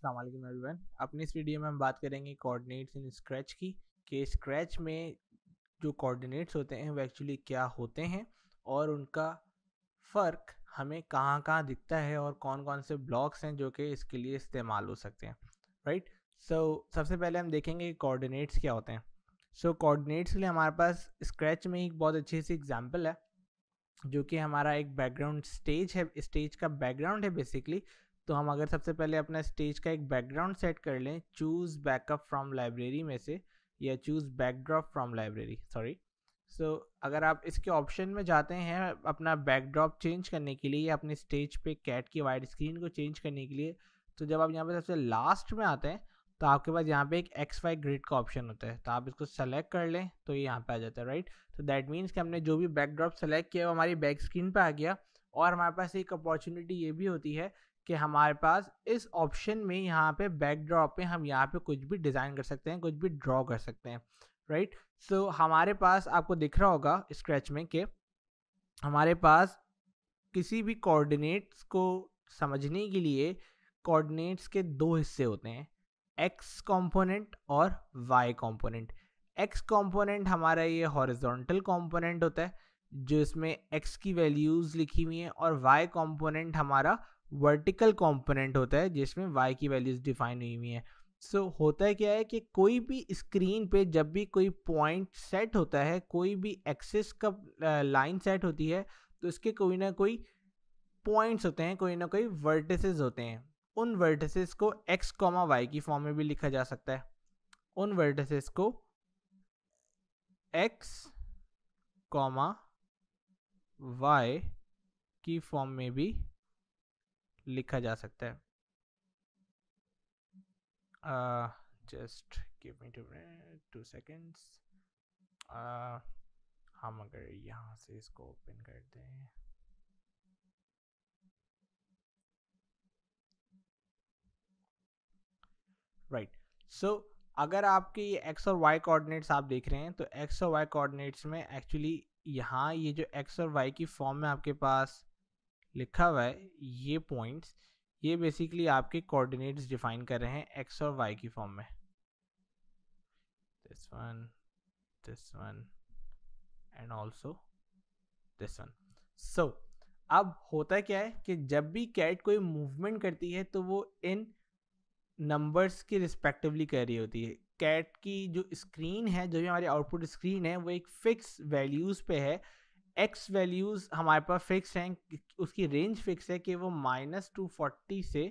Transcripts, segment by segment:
अस्सलाम वालेकुम एवरीवन। अपनी इस वीडियो में हम बात करेंगे कोऑर्डिनेट्स इन स्क्रैच की, कि स्क्रैच में जो कोऑर्डिनेट्स होते हैं वो एक्चुअली क्या होते हैं और उनका फ़र्क हमें कहाँ कहाँ दिखता है और कौन कौन से ब्लॉक्स हैं जो कि इसके लिए इस्तेमाल हो सकते हैं। राइट, सो सबसे पहले हम देखेंगे कि कोऑर्डिनेट्स क्या होते हैं। कोऑर्डिनेट्स के लिए हमारे पास स्क्रैच में एक बहुत अच्छी सी एग्जांपल है जो कि हमारा एक बैकग्राउंड स्टेज है, स्टेज का बैकग्राउंड है बेसिकली। तो हम अगर सबसे पहले अपना स्टेज का एक बैकग्राउंड सेट कर लें, चूज़ बैकअप फ्रॉम लाइब्रेरी में से, या choose backdrop from library, sorry. अगर आप इसके ऑप्शन में जाते हैं अपना बैकड्रॉप चेंज करने के लिए या अपने स्टेज पे कैट की वाइड स्क्रीन को चेंज करने के लिए, तो जब आप यहाँ पे सबसे लास्ट में आते हैं तो आपके पास यहाँ पे एक XY ग्रिड का ऑप्शन होता है, तो आप इसको सेलेक्ट कर लें तो ये यहाँ पे आ जाता है। राइट, तो दैट मीन्स कि हमने जो भी बैकड्रॉप सेलेक्ट किया वो हमारी बैक स्क्रीन पे आ गया। और हमारे पास एक अपॉर्चुनिटी ये भी होती है कि हमारे पास इस ऑप्शन में यहाँ पे बैकड्रॉप पे हम यहाँ पे कुछ भी डिज़ाइन कर सकते हैं, कुछ भी ड्रॉ कर सकते हैं। राइट, हमारे पास आपको दिख रहा होगा स्क्रैच में कि हमारे पास किसी भी कोऑर्डिनेट्स को समझने के लिए कोऑर्डिनेट्स के दो हिस्से होते हैं, एक्स कंपोनेंट और वाई कंपोनेंट। एक्स कंपोनेंट हमारा ये हॉरिजॉन्टल कंपोनेंट होता है जो इसमें एक्स की वैल्यूज़ लिखी हुई हैं, और वाई कंपोनेंट हमारा वर्टिकल कंपोनेंट होता है जिसमें वाई की वैल्यूज़ डिफाइन हुई हुई हैं। होता है क्या है कि कोई भी स्क्रीन पे जब भी कोई पॉइंट सेट होता है, कोई भी एक्सिस का लाइन सेट होती है, तो इसके कोई ना कोई पॉइंट्स होते हैं, कोई ना कोई वर्टिसेस होते हैं। उन वर्टिसेस को x, y की फॉर्म में भी लिखा जा सकता है। उन वर्टिसेस को x, y की फॉर्म में भी लिखा जा सकता है। Just give me 2 seconds. हम अगर यहाँ से इसको ओपन करते हैं, राइट, अगर आपके ये एक्स और वाई कोऑर्डिनेट्स आप देख रहे हैं, तो एक्स और वाई कोऑर्डिनेट्स में एक्चुअली यहाँ ये जो एक्स और वाई की फॉर्म में आपके पास लिखा हुआ है, ये पॉइंट्स, ये बेसिकली आपके कोऑर्डिनेट्स डिफाइन कर रहे हैं एक्स और वाई की फॉर्म में। This one and also this one. अब होता क्या है कि जब भी कैट कोई मूवमेंट करती है तो वो इन नंबर्स की रिस्पेक्टिवली कर रही होती है। कैट की जो स्क्रीन है, जो भी हमारी आउटपुट स्क्रीन है, वो एक फिक्स वैल्यूज़ पे है। एक्स वैल्यूज़ हमारे पास फिक्स हैं, उसकी रेंज फिक्स है कि वो -240 से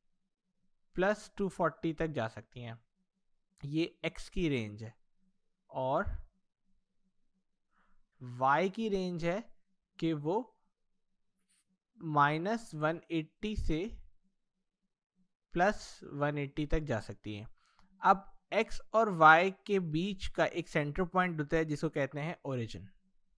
+240 तक जा सकती हैं, ये एक्स की रेंज है। और वाई की रेंज है कि वो -180 से +180 तक जा सकती है। अब x और y के बीच का एक सेंटर पॉइंट होता है जिसको कहते हैं ओरिजिन।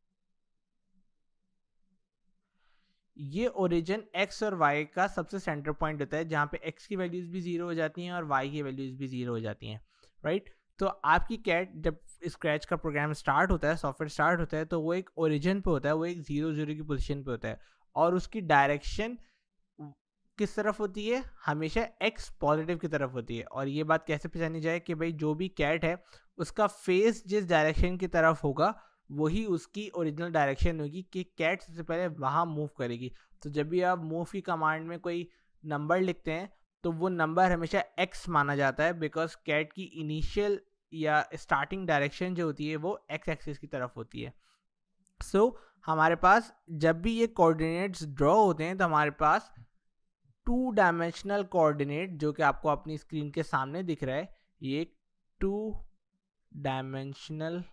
ये ओरिजिन x और y का सबसे सेंटर पॉइंट होता है जहां पे x की वैल्यूज भी 0 हो जाती हैं और y की वैल्यूज भी 0 हो जाती हैं। राइट, तो आपकी कैट जब स्क्रैच का प्रोग्राम स्टार्ट होता है, सॉफ्टवेयर स्टार्ट होता है, तो वो एक ओरिजिन पे होता है, वो एक 0 की पोजीशन पे होता है, और उसकी डायरेक्शन किस तरफ होती है? हमेशा x पॉजिटिव की तरफ होती है। और ये बात कैसे पहचानी जाए कि भाई जो भी कैट है उसका फेस जिस डायरेक्शन की तरफ होगा वही उसकी ओरिजिनल डायरेक्शन होगी, कि कैट सबसे पहले वहाँ मूव करेगी। तो जब भी आप मूव की कमांड में कोई नंबर लिखते हैं तो वो नंबर हमेशा x माना जाता है, बिकॉज कैट की इनिशियल या स्टार्टिंग डायरेक्शन जो होती है वो x एक्सिस की तरफ होती है। हमारे पास जब भी ये कोऑर्डिनेट्स ड्रॉ होते हैं तो हमारे पास 2 डायमेंशनल कोऑर्डिनेट, जो कि आपको अपनी स्क्रीन के सामने दिख रहा है, ये 2 डायमेंशनल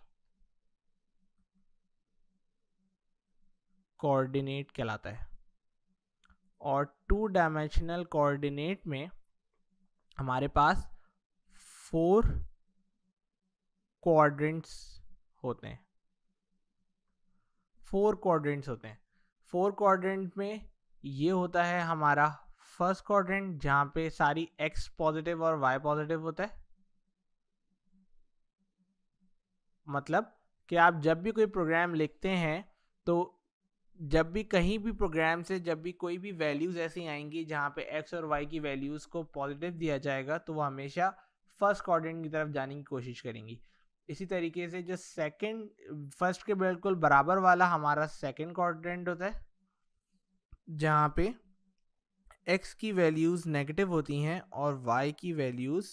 कोऑर्डिनेट कहलाता है। और 2 डायमेंशनल कोऑर्डिनेट में हमारे पास 4 क्वाड्रेंट्स होते हैं। 4 क्वाड्रेंट्स होते हैं। 4 क्वाड्रेंट में ये होता है हमारा फर्स्ट क्वाड्रेंट, जहां पे सारी x पॉजिटिव और y पॉजिटिव होता है। मतलब कि आप जब भी कोई प्रोग्राम लिखते हैं तो जब भी कहीं भी प्रोग्राम से जब भी कोई भी वैल्यूज़ ऐसी आएंगी जहाँ पे एक्स और वाई की वैल्यूज़ को पॉजिटिव दिया जाएगा तो वो हमेशा फर्स्ट क्वाड्रेंट की तरफ जाने की कोशिश करेंगी। इसी तरीके से जो सेकंड फर्स्ट के बिल्कुल बराबर वाला हमारा सेकंड क्वाड्रेंट होता है जहाँ पे एक्स की वैल्यूज़ नेगेटिव होती हैं और वाई की वैल्यूज़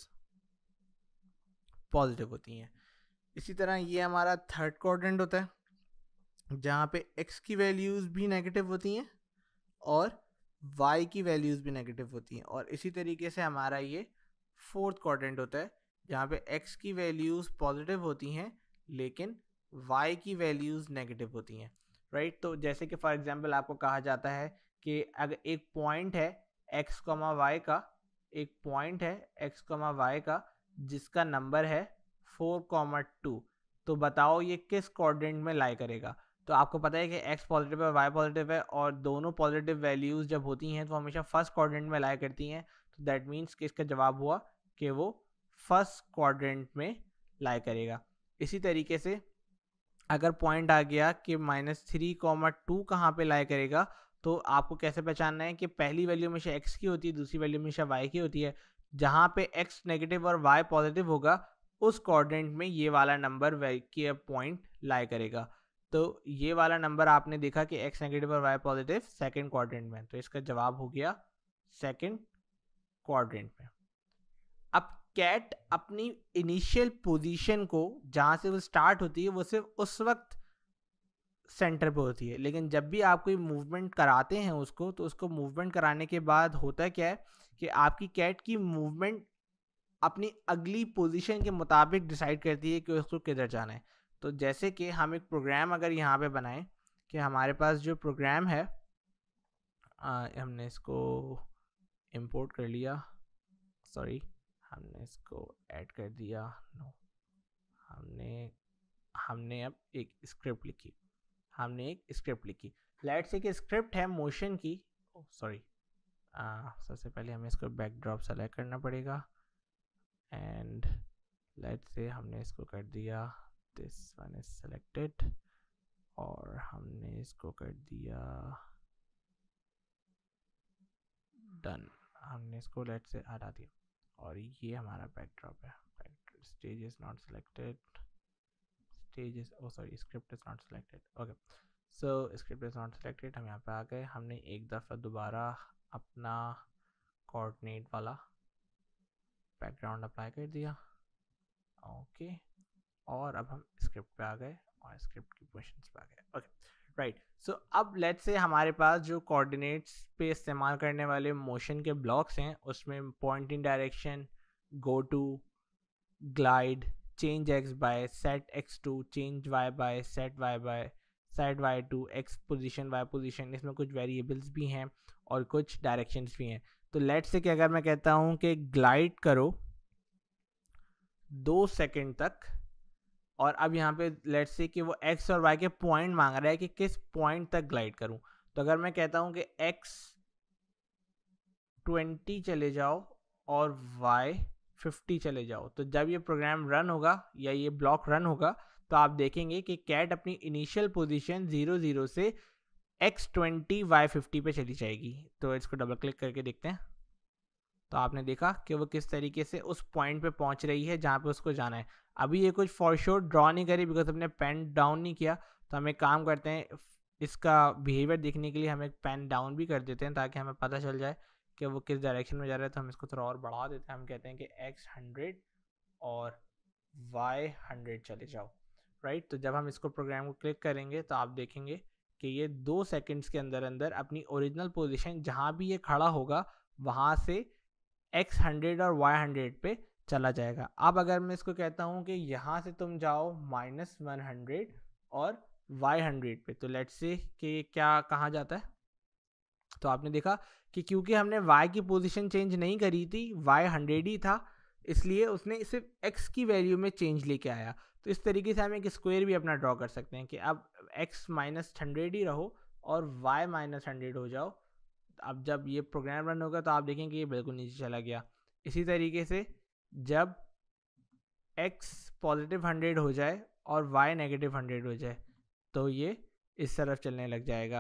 पॉजिटिव होती हैं। इसी तरह ये हमारा थर्ड क्वाड्रेंट होता है जहाँ पे x की वैल्यूज़ भी नेगेटिव होती हैं और y की वैल्यूज़ भी नेगेटिव होती हैं। और इसी तरीके से हमारा ये फोर्थ क्वाड्रेंट होता है जहाँ पे x की वैल्यूज़ पॉजिटिव होती हैं लेकिन y की वैल्यूज़ नेगेटिव होती हैं, राइट। तो जैसे कि फॉर एग्जांपल आपको कहा जाता है कि अगर एक पॉइंट है x, y का, एक पॉइंट है x, y का जिसका नंबर है 4,2, तो बताओ ये किस क्वाड्रेंट में लाई करेगा। तो आपको पता है कि x पॉजिटिव है, y पॉजिटिव है और दोनों पॉजिटिव वैल्यूज़ जब होती हैं तो हमेशा फर्स्ट क्वाड्रेंट में लाई करती हैं। तो दैट मीन्स कि इसका जवाब हुआ कि वो फर्स्ट क्वाड्रेंट में लाई करेगा। इसी तरीके से अगर पॉइंट आ गया कि -3,2 कहाँ पे लाई करेगा, तो आपको कैसे पहचानना है कि पहली वैल्यू हमेशा x की होती है, दूसरी वैल्यू हमेशा y की होती है। जहाँ पे x नेगेटिव और y पॉजिटिव होगा उस क्वाड्रेंट में ये वाला नंबर के पॉइंट लाई करेगा। तो ये वाला नंबर आपने देखा कि x नेगेटिव और y पॉजिटिव सेकंड क्वाड्रेंट में, तो इसका जवाब हो गया सेकंड क्वाड्रेंट में। अब कैट अपनी इनिशियल पोजीशन को जहाँ से वो स्टार्ट होती है वो सिर्फ उस वक्त सेंटर पे होती है, लेकिन जब भी आप कोई मूवमेंट कराते हैं उसको, तो उसको मूवमेंट कराने के बाद होता क्या है कि आपकी कैट की मूवमेंट अपनी अगली पोजीशन के मुताबिक डिसाइड करती है कि उसको किधर जाना है। तो जैसे कि हम एक प्रोग्राम अगर यहाँ पे बनाएं कि हमारे पास जो प्रोग्राम है हमने इसको इंपोर्ट कर लिया, सॉरी हमने इसको ऐड कर दिया, नो हमने अब एक स्क्रिप्ट लिखी, लेट्स से कि स्क्रिप्ट है मोशन की, सॉरी सबसे पहले हमें इसको बैकड्रॉप सेलेक्ट करना पड़ेगा एंड लेट्स से हमने इसको कर दिया दिस वन इज सेलेक्टेड और हमने इसको कर दिया डन, हमने इसको लेट्स से हटा दिया और ये हमारा बैकड्रॉप है। Stage is not selected, stage is sorry script is not selected, okay so script is not selected. हम यहाँ पे आ गए, हमने एक दफ़ा दोबारा अपना कोऑर्डिनेट वाला बैकग्राउंड अप्लाई कर दिया, ओके और अब हम स्क्रिप्ट पे आ गए और स्क्रिप्ट की पोजीशंस पे आ गए, ओके राइट। सो अब लेट्स से हमारे पास जो कोऑर्डिनेट्स पे इस्तेमाल करने वाले मोशन के ब्लॉक्स हैं उसमें point in direction, go to, glide, change x by, set x2, change y by, set y by, set y2, x position, y position, इसमें कुछ वेरिएबल्स भी हैं और कुछ डायरेक्शंस भी हैं। तो लेट्स से कि अगर मैं कहता हूँ कि ग्लाइड करो 2 सेकंड तक, और अब यहाँ पे लेट्स से कि वो x और y के पॉइंट मांग रहा है कि किस पॉइंट तक ग्लाइड करूँ। तो अगर मैं कहता हूँ कि x 20 चले जाओ और y 50 चले जाओ, तो जब ये प्रोग्राम रन होगा या ये ब्लॉक रन होगा तो आप देखेंगे कि कैट अपनी इनिशियल पोजीशन 0 से x20 y50 पे चली जाएगी। तो इसको डबल क्लिक करके देखते हैं, तो आपने देखा कि वो किस तरीके से उस पॉइंट पे पहुंच रही है जहाँ पे उसको जाना है। अभी ये कुछ फॉर श्योर ड्रॉ नहीं करी बिकॉज हमने पेन डाउन नहीं किया, तो हम एक काम करते हैं, इसका बिहेवियर देखने के लिए हम एक पेन डाउन भी कर देते हैं ताकि हमें पता चल जाए कि वो किस डायरेक्शन में जा रहा है। तो हम इसको थोड़ा और बढ़ा देते हैं, हम कहते हैं कि x 100 और y 100 चले जाओ, राइट। तो जब हम इसको प्रोग्राम को क्लिक करेंगे तो आप देखेंगे कि ये 2 सेकंड्स के अंदर अंदर अपनी ओरिजिनल पोजीशन जहाँ भी ये खड़ा होगा वहाँ से x 100 और y 100 पे चला जाएगा। अब अगर मैं इसको कहता हूँ कि यहाँ से तुम जाओ -100 और y 100 पे, तो लेट्स से कि क्या कहाँ जाता है। तो आपने देखा कि क्योंकि हमने y की पोजीशन चेंज नहीं करी थी, y 100 ही था, इसलिए उसने सिर्फ x की वैल्यू में चेंज लेके आया। तो इस तरीके से हम एक स्क्वायर भी अपना ड्रॉ कर सकते हैं कि अब x -100 ही रहो और y -100 हो जाओ। अब जब ये प्रोग्राम रन होगा तो आप देखेंगे ये बिल्कुल नीचे चला गया। इसी तरीके से जब x पॉजिटिव 100 हो जाए और y नेगेटिव 100 हो जाए तो ये इस तरफ चलने लग जाएगा।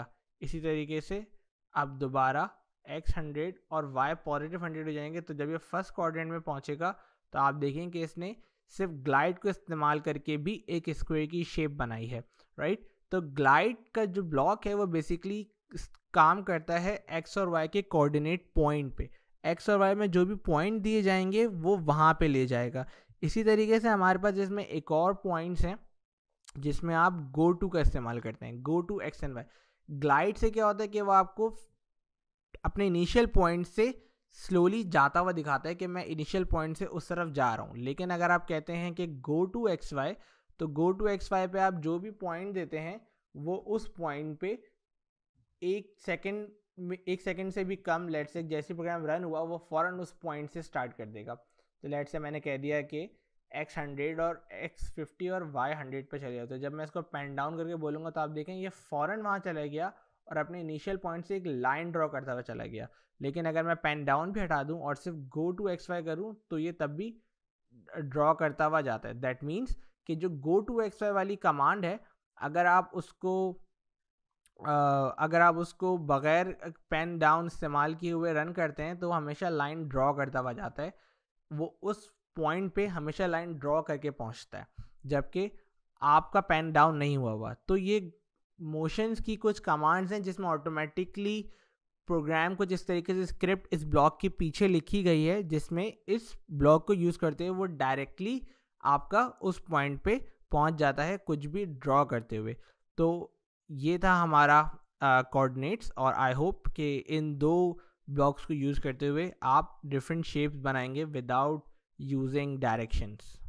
इसी तरीके से अब दोबारा x 100 और y पॉजिटिव 100 हो जाएंगे। तो जब ये फर्स्ट क्वाड्रेंट में पहुंचेगा तो आप देखेंगे कि इसने सिर्फ ग्लाइड को इस्तेमाल करके भी एक स्क्वायर की शेप बनाई है, राइट। तो ग्लाइड का जो ब्लॉक है वो बेसिकली काम करता है x और y के कोऑर्डिनेट पॉइंट पे। x और y में जो भी पॉइंट दिए जाएंगे वो वहाँ पे ले जाएगा। इसी तरीके से हमारे पास इसमें एक और पॉइंट्स हैं जिसमें आप गो टू का इस्तेमाल करते हैं, go to x and y। Glide से क्या होता है कि वो आपको अपने इनिशियल पॉइंट से स्लोली जाता हुआ दिखाता है कि मैं इनिशियल पॉइंट से उस तरफ जा रहा हूँ। लेकिन अगर आप कहते हैं कि गो टू एक्स वाई, तो गो टू एक्स वाई पे आप जो भी पॉइंट देते हैं वो उस पॉइंट पे एक सेकंड से भी कम, लेट से जैसे प्रोग्राम रन हुआ वो फ़ौरन उस पॉइंट से स्टार्ट कर देगा। तो लेट से मैंने कह दिया कि x 100 और x 50 और y 100 पे चले जाओ। तो जब मैं इसको पेन डाउन करके बोलूँगा तो आप देखें ये फ़ौरन वहाँ चला गया और अपने इनिशियल पॉइंट से एक लाइन ड्रॉ करता हुआ चला गया। लेकिन अगर मैं पेन डाउन भी हटा दूँ और सिर्फ गो टू एक्स वाई करूँ तो ये तब भी ड्रॉ करता हुआ जाता है। दैट मीन्स कि जो गो टू एक्स वाई वाली कमांड है, अगर आप उसको बगैर पेन डाउन इस्तेमाल किए हुए रन करते हैं तो हमेशा लाइन ड्रॉ करता हुआ जाता है। वो उस पॉइंट पे हमेशा लाइन ड्रॉ करके पहुंचता है जबकि आपका पेन डाउन नहीं हुआ। तो ये मोशंस की कुछ कमांड्स हैं जिसमें ऑटोमेटिकली प्रोग्राम कुछ इस तरीके से स्क्रिप्ट इस ब्लॉक के पीछे लिखी गई है जिसमें इस ब्लॉक को यूज़ करते हुए वो डायरेक्टली आपका उस पॉइंट पे पहुंच जाता है कुछ भी ड्रॉ करते हुए। तो ये था हमारा कोऑर्डिनेट्स, और आई होप कि इन दो ब्लॉक्स को यूज़ करते हुए आप डिफरेंट शेप्स बनाएंगे विदाउट यूजिंग डायरेक्शंस।